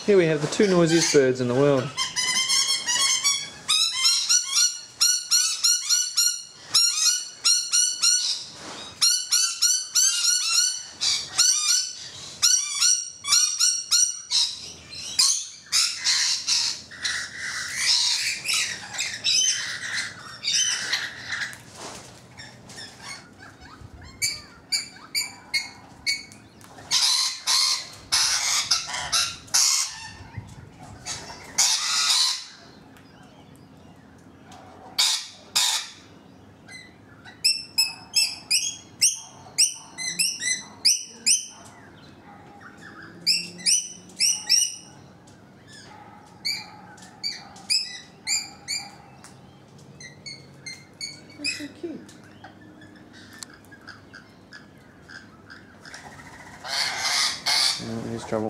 Here we have the two noisiest birds in the world. That's so cute. Oh, here's trouble.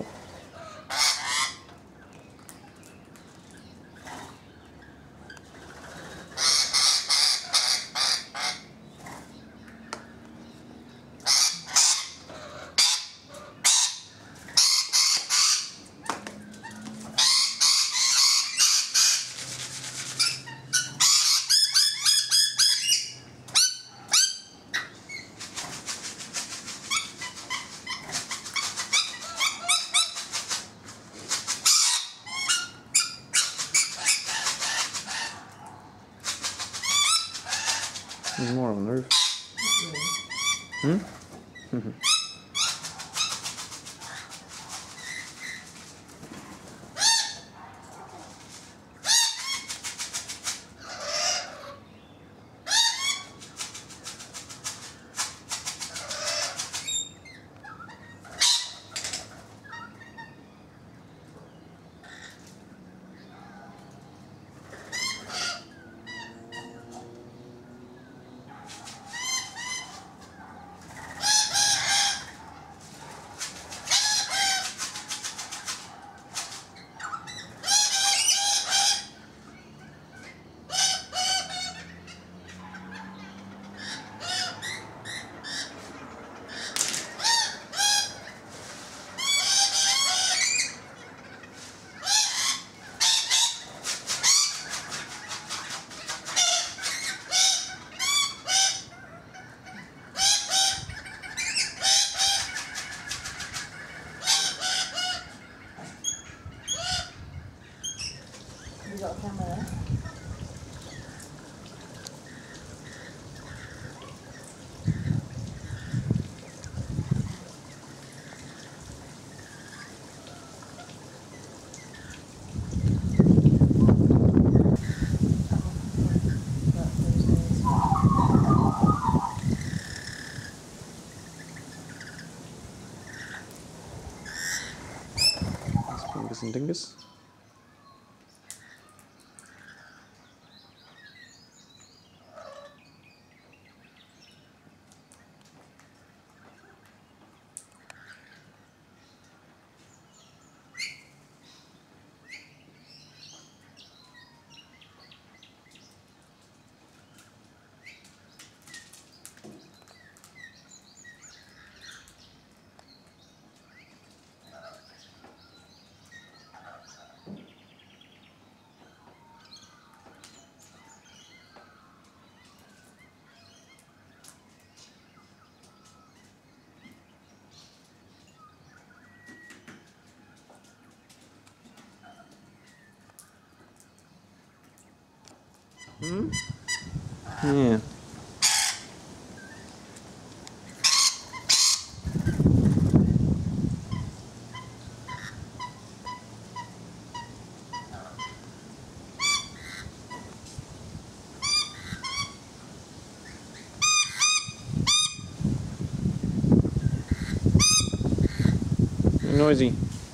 There's more on the roof. Hmm? You got a camera there? Fingers and dingus. Hmm? Yeah. Noisy.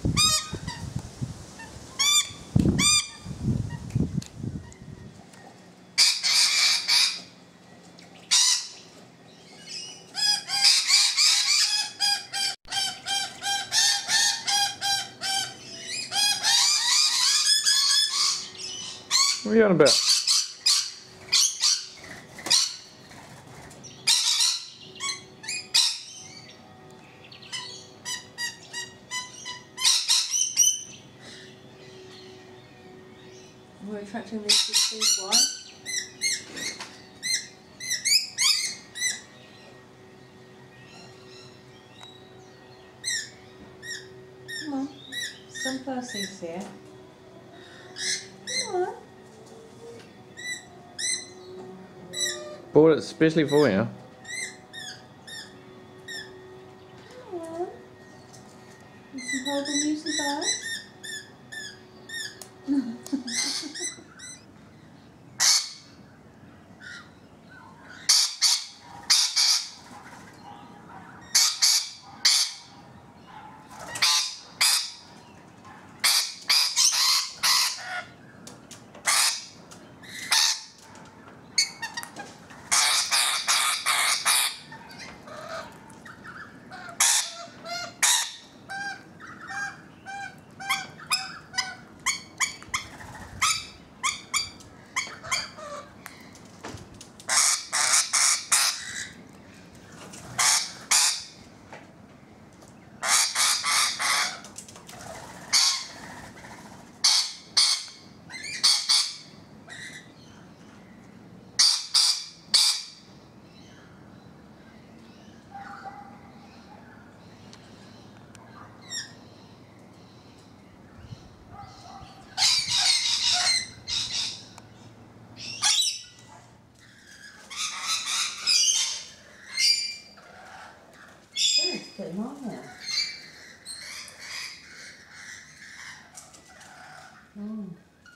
What are you on about? attracting these things, why? Come on. Sunflower seeds here. Come on. Bought it especially for you. Come on. And some horrible muesli bars. Getting on now. Mm.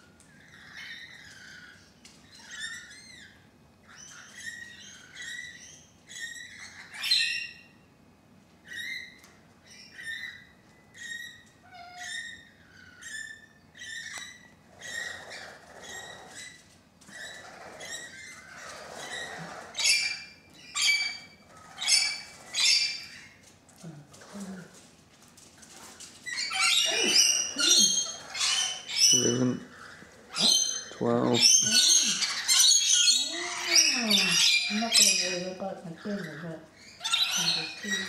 Oh, 11, 12. I'm not going to worry about my finger, but I'm just teasing.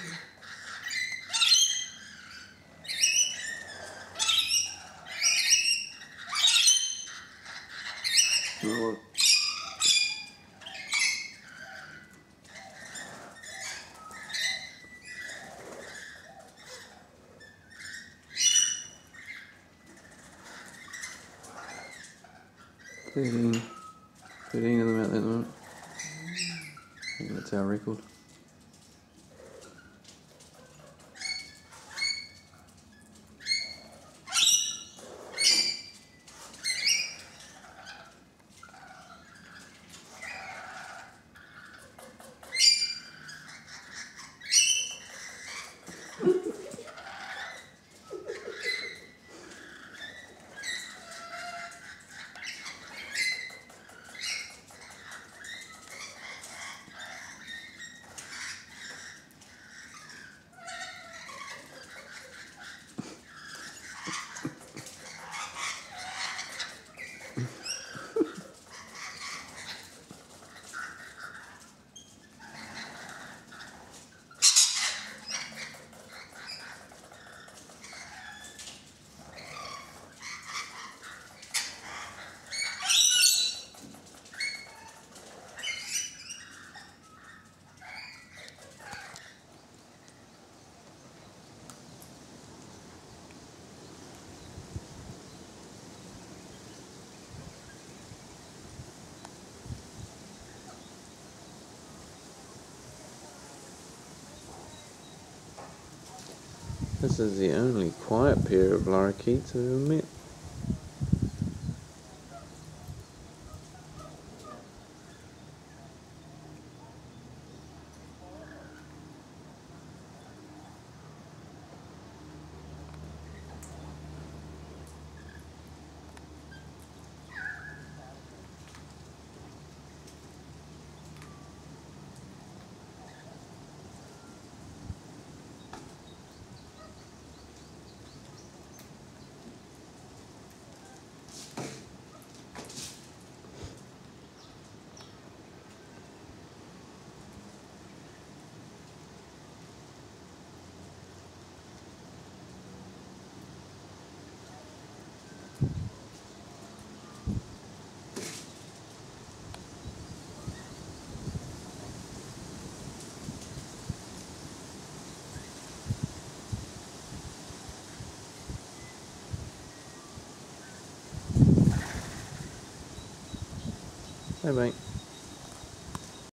Oh. Thirteen of them out there at the moment. I think that's our record. This is the only quiet pair of lorikeets I've ever met. Bye bye.